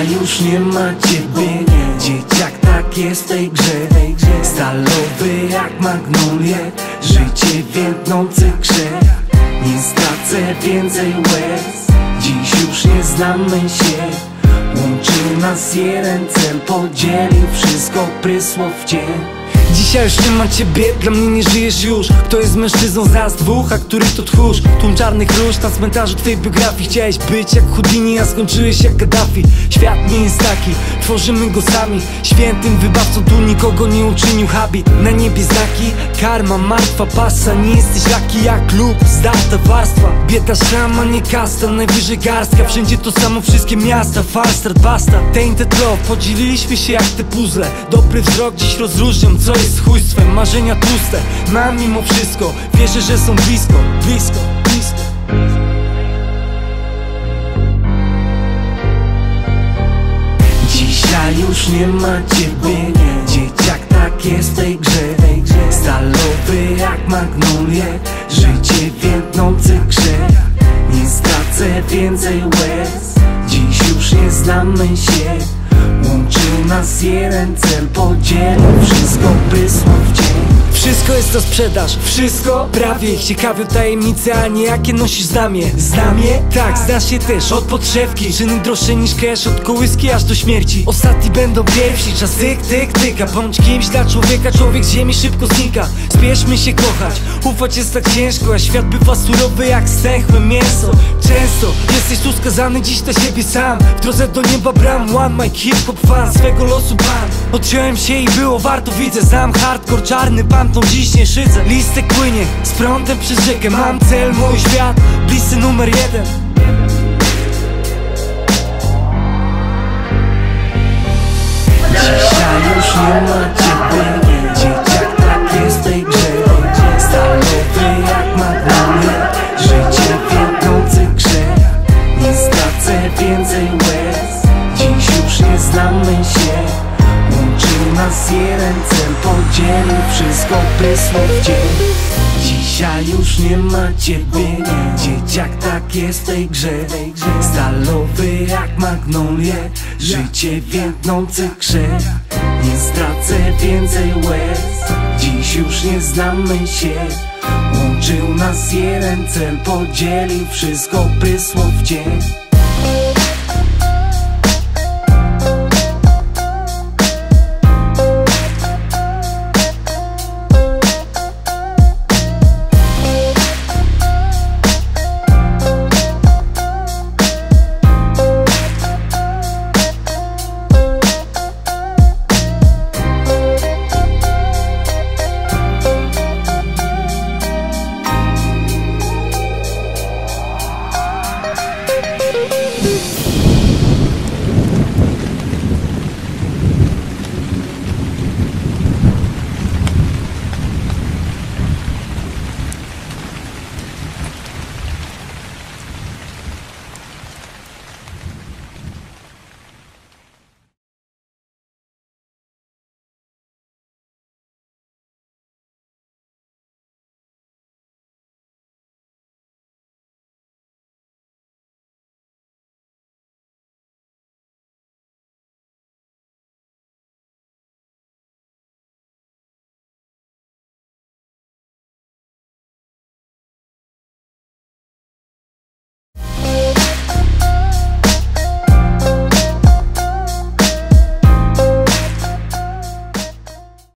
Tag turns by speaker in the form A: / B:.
A: Dzisiaj już nie ma ciebie, dzieciak, tak jest w tej grze. Stalowy jak magnolie, życie więdnący grzech. Nie stracę więcej łez, dziś już nie znamy się. Łączył nas jeden cel, podzielił wszystko, prysło w dzień.
B: Dzisiaj już nie ma ciebie, dla mnie nie żyjesz już. Kto jest mężczyzną z nas dwóch, a który to tchórz? Tłum czarnych róż na cmentarzu twojej biografii. Chciałeś być jak Houdini, a skończyłeś jak Gaddafi. Świat nie jest taki, tworzymy go sami. Świętym wybawcą tu nikogo nie uczynił habit. Na niebie znaki, karma, martwa pasa. Nie jesteś laki jak lub zdarta warstwa. Bieda szama, nie kasta, najwyżej garstka. Wszędzie to samo, wszystkie miasta, falstart, basta. Tainted love, podzieliliśmy się jak te puzzle. Dobry wzrok dziś rozróżnią, co jest chujstwem, marzenia tłuste. Mam mimo wszystko, wierzę, że są blisko, blisko, blisko.
A: Dzisiaj już nie ma ciebie, dzieciak, tak jest w tej grze. Stalowy jak magnolie, życie więdnący grzech. Nie stracę więcej łez, dziś już nie znamy się. Łączył nas jeden cel, podzielił wszystko, prysło w dzień.
B: Wszystko jest na sprzedaż, wszystko prawie. Ich ciekawią tajemnice, a nie jakie nosisz znamie. Znamie? Tak, znasz je też od podszewki. Czyny droższe niż cash, od kołyski aż do śmierci. Ostatni będą pierwsi, czas tyk, tyk, tyka. Bądź kimś dla człowieka, człowiek z ziemi szybko znika. Spieszmy się kochać, ufać jest tak ciężko, a świat bywa surowy jak stęchłe mięso. Często jesteś tu skazany dziś na siebie sam. W drodze do nieba bram, one mic, hip-hop fan, swego losu pan. Odciąłem się i było warto, widzę. Znam hardcore, czarny pan, tą dziś nie szydzę. Listek płynie z prądem przez rzekę. Mam cel, mój świat, bliscy numer jeden.
A: Dzisiaj już nie ma ciebie, dzieciak, tak jest w tej grze. Stalowy jak magnolie, życie więdnący grzech. Nie stracę więcej łez, dziś już nie znamy się. Łączył nas jeden cel, podzielił wszystko, prysło w dzień. Dzisiaj już nie ma ciebie, dzieciak, tak jest w tej grze. Stalowy jak magnolie, życie więdnący grzech. Nie stracę więcej łez, dziś już nie znamy się. Łączył nas jeden cel, podzielił wszystko, prysło w dzień.